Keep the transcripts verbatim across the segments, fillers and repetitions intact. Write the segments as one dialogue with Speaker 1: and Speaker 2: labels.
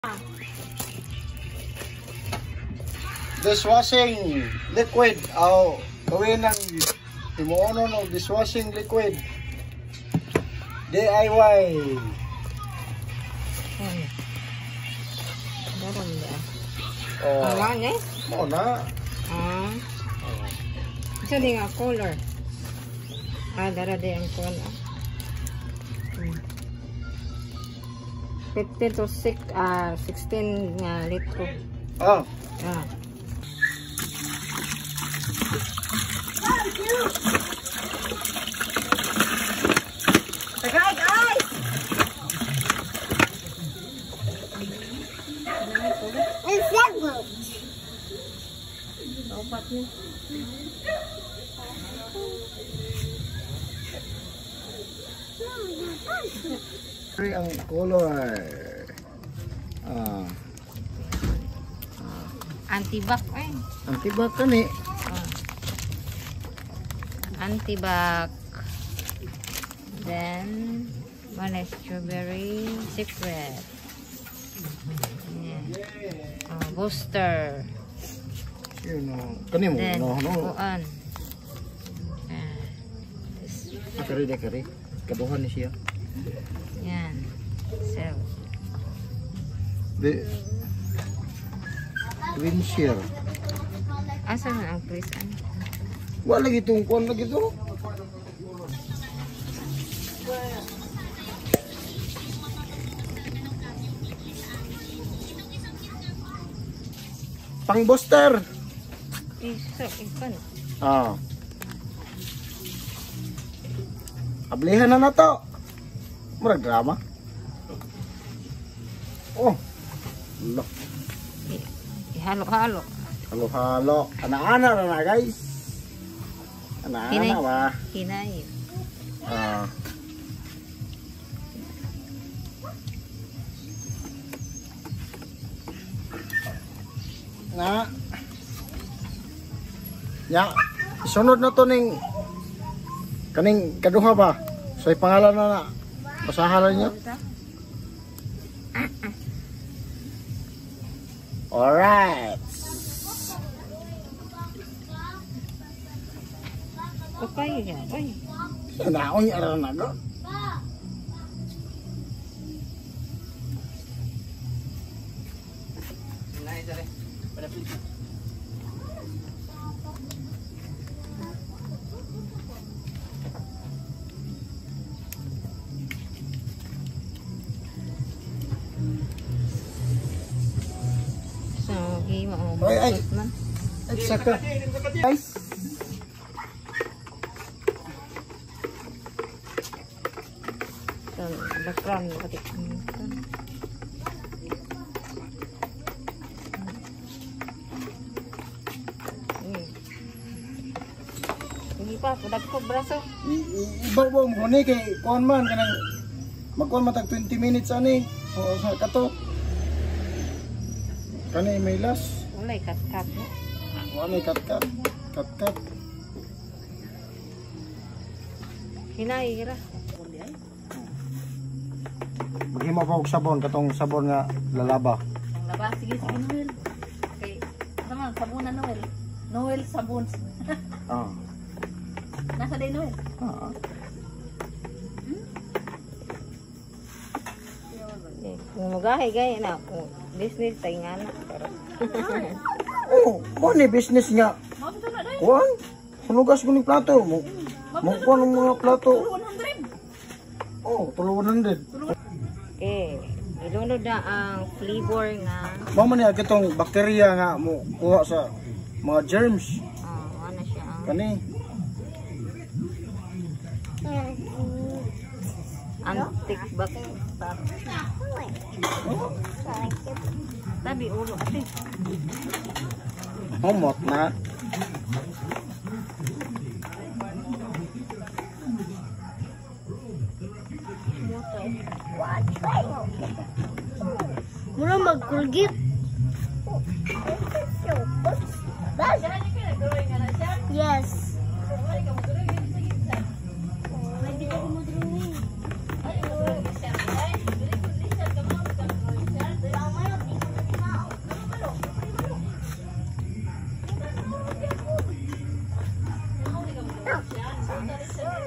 Speaker 1: Diswashing liquid. Oh, gawin ng himuono ng dishwashing liquid. D I Y.
Speaker 2: Hmm. Daram dia.
Speaker 1: Oh.
Speaker 2: Awan eh?
Speaker 1: Mo na.
Speaker 2: Ah. Isa din nga color. Ah, dara din ang color. Hmm. fifteen to six, ah, sixteen nga litro.
Speaker 1: Oh.
Speaker 2: Ah. Tagay, guys!
Speaker 3: It's seven.
Speaker 2: Opat niya.
Speaker 1: Ay, ang color. Ah.
Speaker 2: Antibac eh.
Speaker 1: Antibac kan eh.
Speaker 2: Ah. Antibac. Then, one is strawberry secret. Yeah. Oh, booster.
Speaker 1: Yun o. Kani mo,
Speaker 2: Then,
Speaker 1: no, no.
Speaker 2: kuan. Ah,
Speaker 1: Kari de kari. Kaduhan ni siya.
Speaker 2: yan. So,
Speaker 1: De. Twin share.
Speaker 2: asa na ang Chris? Ano?
Speaker 1: Wala lagi itong kuan lagi ito. Pang booster.
Speaker 2: Iso, ikan.
Speaker 1: Ah. Ablihan na na to. Murag drama. Oh. Look.
Speaker 2: Ihalo-halo.
Speaker 1: Halo-halo. Ana-ana na na guys. Ana-ana ba?
Speaker 2: Hinay.
Speaker 1: Ah. Na. Ya, sunod na to ning kaning kaduha ba? So pangalan na na. Basahan niyo. Alright.
Speaker 2: Okay ya, oy.
Speaker 1: Naon ni ara na go.
Speaker 2: So, gi mo
Speaker 1: Ay, ay.
Speaker 2: man.
Speaker 1: Ay, saka. Guys.
Speaker 2: So, background pati. Hindi pa, kudag ko braso.
Speaker 1: Ibaw-baw mo ni kay kuan man kanang magkuan matag twenty minutes ani. O sa kato. Kani may last.
Speaker 2: Wala kat-kat.
Speaker 1: Wala may kat-kat. Kat-kat.
Speaker 2: Hinay gira.
Speaker 1: Maghimo pa og sabon katong sabon nga lalaba.
Speaker 4: Ang labas, sige, sige, Noel. Okay, sama, sabon na Noel. Noel sabon.
Speaker 1: Ah.
Speaker 4: Nasa day Noel.
Speaker 1: Ah.
Speaker 2: Eh, kung magahay-gay na, kung business tayo nga na. Pero,
Speaker 1: Oh, mo ni business nga.
Speaker 4: Mao sa na day.
Speaker 1: Kuan? Sunugas ko ni plato mo. Mo kuan ang mga plato.
Speaker 4: one hundred.
Speaker 1: Oh, tulo hundred.
Speaker 2: eh, ilunod na ang flavor nga,
Speaker 1: Mao man ni kitong bakterya nga mo kuha sa mga germs.
Speaker 2: oh, ano siya, ang
Speaker 1: Kani.
Speaker 2: antibacterial. Tabi ulo kasi.
Speaker 1: Homot na.
Speaker 3: Mura mag-Colgate. Yes.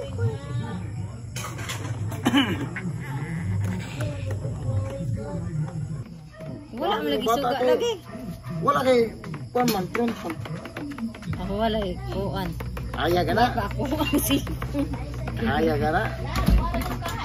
Speaker 2: Wala mo lagi
Speaker 1: Bata
Speaker 2: suga
Speaker 1: kay-
Speaker 2: lagi.
Speaker 1: Wala kay kuan man, front man.
Speaker 2: Ako wala eh, kuan.
Speaker 1: Kaya ka na.
Speaker 2: Baka ako ang si.
Speaker 1: Kaya ka na.